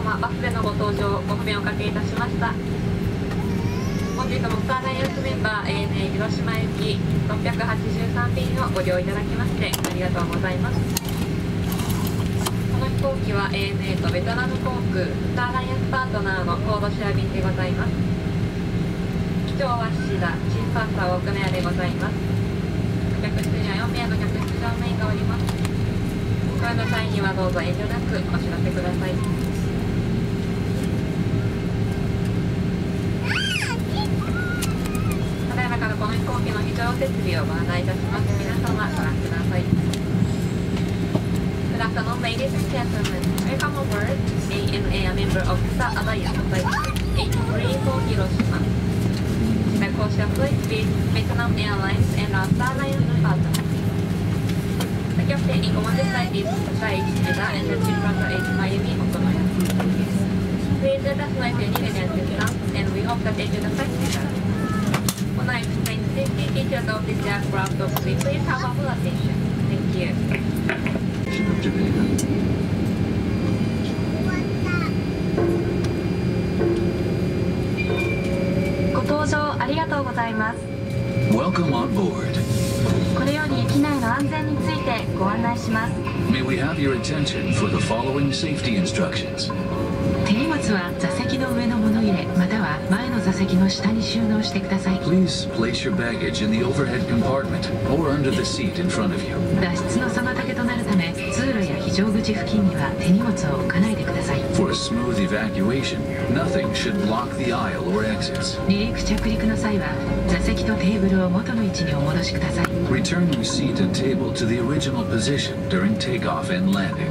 様、バスでのご搭乗ご不便をおかけいたしました。本日もスターダイヤルスメンバー ANA 広島行き683便をご利用いただきましてありがとうございます。この飛行機は ANA とベトナム航空スターダイヤスパートナーのコードシェア便でございます。機長は菱田、チーフパーサーは奥宮でございます。客室には4名の客室乗務員がおります。ご用の際にはどうぞ遠慮なくお知らせください。ただいまからこの飛行機の非常設備をご案内いたします。皆様ご覧ください。Good afternoon, ladies and gentlemen. Welcome aboard ANA, a member of Star Alliance Flight 83 for Hiroshima. The caution flight with Vietnam Airlines and our Star Alliance partners. The captain in command flight is Sai Ishida and the chief planner is Mayumi Okonoya. Please let us know if you need any assistance and we hope that you enjoy the flight with us. When I explain safety features of this aircraft, please have our full attention. Thank you. ご搭乗ありがとうございます。 Welcome on board. このように機内の安全についてご案内します。 May we have your attention for the following safety instructions. 手荷物は座席の上の物入れまたは前の座席の下に収納してください。 Please place your baggage in the overhead compartment or under the seat in front of you. 脱出の妨げとなるため通路や非常口付近には手荷物を置かないでください。 For a smooth evacuation, nothing should block the aisle or exits. 離陸着陸の際は座席とテーブルを元の位置にお戻しください。 Return your seat and table to the original position during takeoff and landing.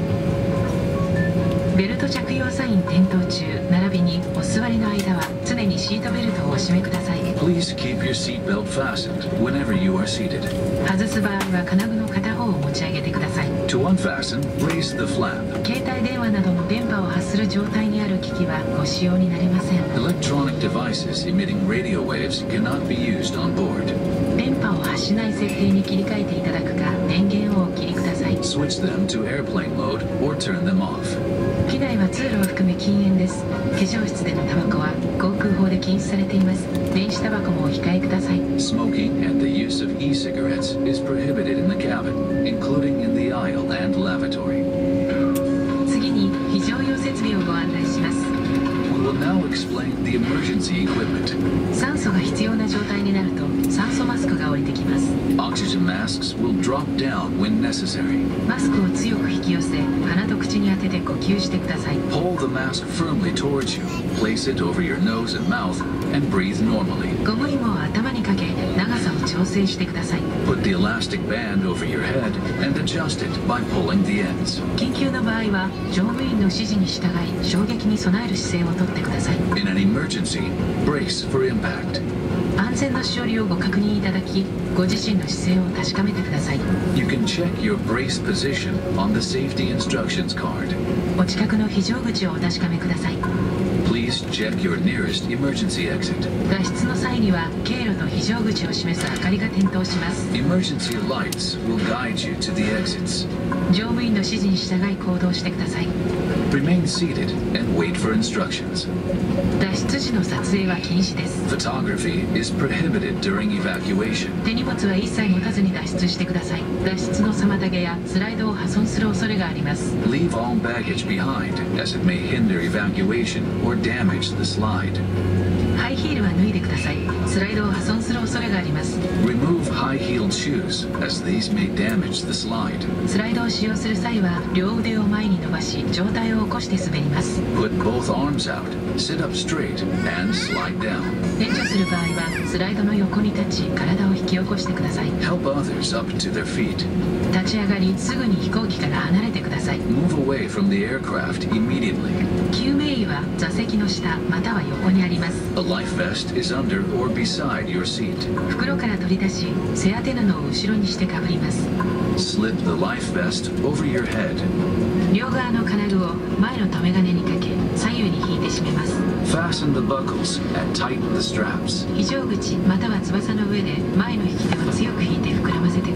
ベルト着用サイン点灯中並びにお座りの間は常にシートベルトをお締めください。 Please keep your seat belt fastened whenever you are seated. 外す場合は金具の片方を持ち上げてください。 To unfasten, raise the flap. 携帯電話などの電波を発する状態にある機器はご使用になれません。 Electronic devices emitting radio waves cannot be used on board. 電波を発しない設定に切り替えていただくか電源をお切りください。 Switch them to airplane mode or turn them off. 機内は通路を含め禁煙です。化粧室でのタバコは航空法で禁止されています。電子タバコもお控えください。 Smoking and the use of e-cigarettes is prohibited in the cabin, including in the aisle and lavatory. 次に非常用設備をご案内します。 We will now explain the emergency equipment. 酸素が必要な状態になると酸素マスクが降りてきます。 Oxygen masks will drop down when necessary. マスクを強く引き寄せ鼻と口に当てて呼吸してください。 Pull the mask firmly towards you, place it over your nose and mouth, and breathe normally. ゴム紐を頭にかけ長さを調整してください。 Put the elastic band over your head and adjust it by pulling the ends. 緊急の場合は乗務員の指示に従い衝撃に備える姿勢をとってください。 In an emergency, brace for impact. 安全のしおりをご確認いただきご自身の姿勢を確かめてください。 You can check your brace position on the safety instructions card. お近くの非常口をお確かめください。 Please check your nearest emergency exit. 脱出の際には経路と非常口を示す明かりが点灯します。 Emergency lights will guide you to the exits. 乗務員の指示に従い行動してください。 Remain seated and wait for instructions. 脱出時の撮影は禁止です。 Photography is prohibited during evacuation. 手荷物は一切持たずに脱出してください。脱出の妨げやスライドを破損する恐れがあります。 Leave all baggage behind, as it may hinder evacuation or damage the slide. ハイヒールは脱いでください。スライドを破損する恐れがあります。 Remove high-heeled shoes, as these may damage the slide. スライドを使用する際は両腕を前に伸ばし上体を起こして滑ります。 Put both arms out, sit up straight, and slide down. 援助する場合はスライドの横に立ち体を引き起こしてください。 Help others up to their feet. 立ち上がりすぐに飛行機から離れてください。 Move away from the aircraft immediately. 救命衣は座席の下または横にあります。 A life vest is under or beside your seat. 袋から取り出し背当て布を後ろにしてかぶります。 Slip the life vest over your head. 両側の金具を前の留め金にかけ左右に引いて締めます。 Fasten the buckles and tighten the straps. 非常口または翼の上で前の引き手を強く引いて膨らませてください。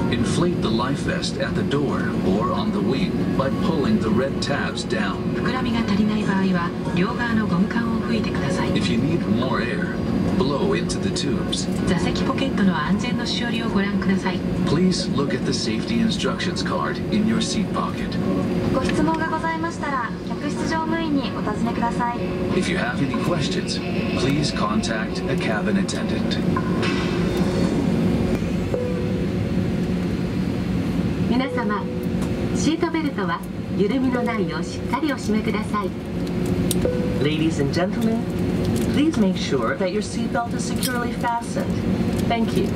Inflate the life vest at the door or on the wing by pulling the red tabs down. 膨らみが足りない場合は両側のゴム管を吹いてください。 If you need more air, blow into the tubes. 座席ポケットの安全のしおりをご覧ください。 Please look at the safety instructions card in your seat pocket. ご質問がございましたら客室乗務員にお尋ねください。 If you have any questions, please contact a cabin attendant. 皆様、シートベルトは緩みのないようしっかりお締めください。 Ladies and gentlemen, please make sure that your seatbelt is securely fastened. Thank you.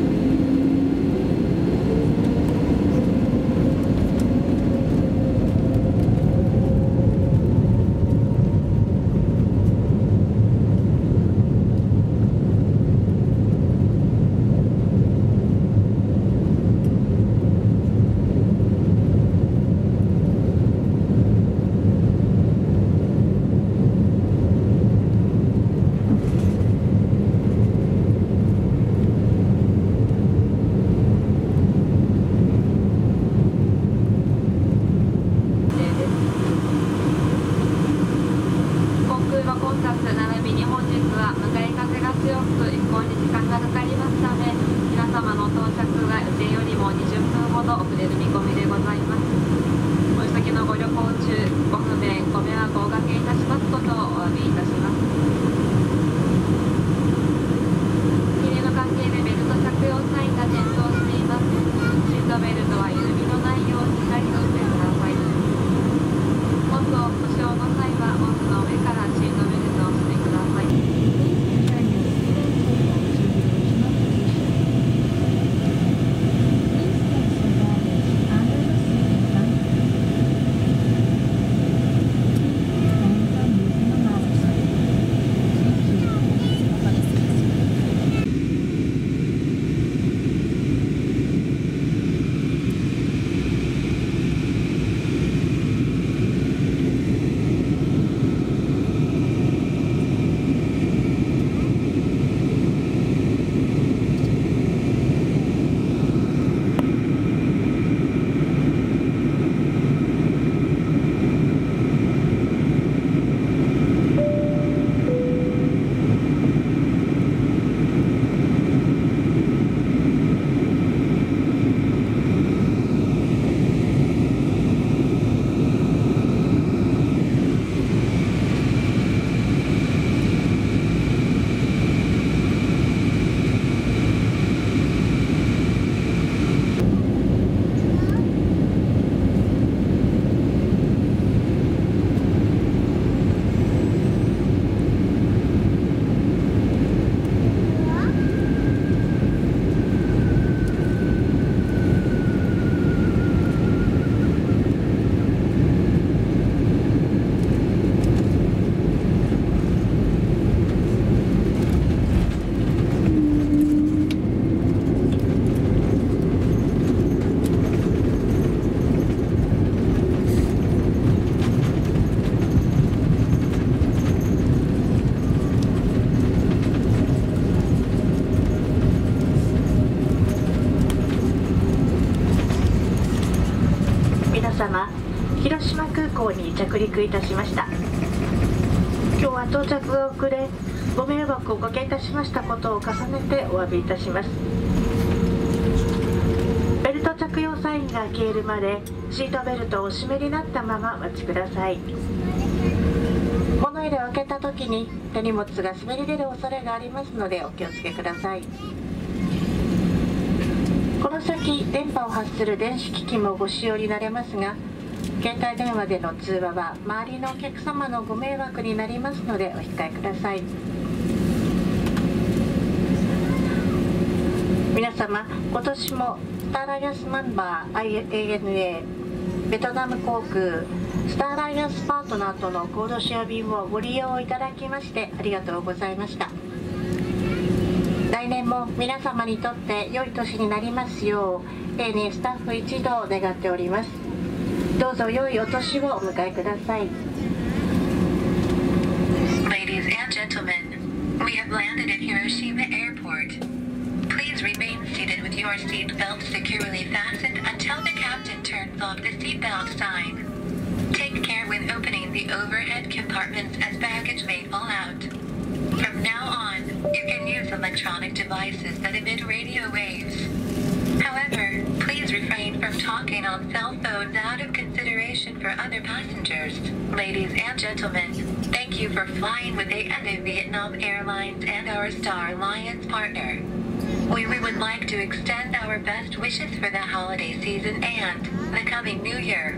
広島空港に着陸いたしました。今日は到着が遅れご迷惑をおかけいたしましたことを重ねてお詫びいたします。ベルト着用サインが消えるまでシートベルトをお締めになったままお待ちください。物入れを開けた時に手荷物が滑り出る恐れがありますのでお気をつけください。この先電波を発する電子機器もご使用になれますが、携帯電話での通話は周りのお客様のご迷惑になりますのでお控えください。皆様、今年もスターアライアンスナンバー IANA ベトナム航空スターアライアンスパートナーとのコードシェア便をご利用いただきましてありがとうございました。来年も皆様にとって良い年になりますよう丁寧スタッフ一同願っております。どうぞ良いお年をお迎えください。 Ladies and gentlemen, we have landed at Hiroshima Airport. Please remain seated with your seatbelt securely fastened until the captain turns off the seatbelt sign. Take care when opening the overhead compartments as baggage may fall out. From now on, you can use electronic devices that emit radio waves. However, please refrain from talking on cell phones out of consideration for other passengers. Ladies and gentlemen, thank you for flying with ANA Vietnam Airlines and our Star Alliance partner. We would like to extend our best wishes for the holiday season and the coming new year.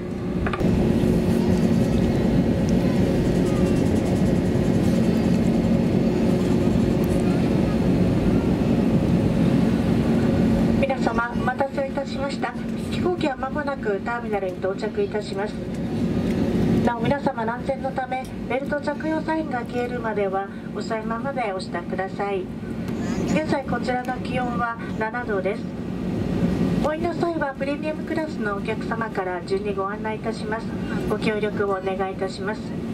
皆様お待たせいたしました。飛行機は間もなくターミナルに到着いたします。なお皆様の安全のためベルト着用サインが消えるまでは押さえままでお支度ください。現在こちらの気温は7度です。お降りの際はプレミアムクラスのお客様から順にご案内いたします。ご協力をお願いいたします。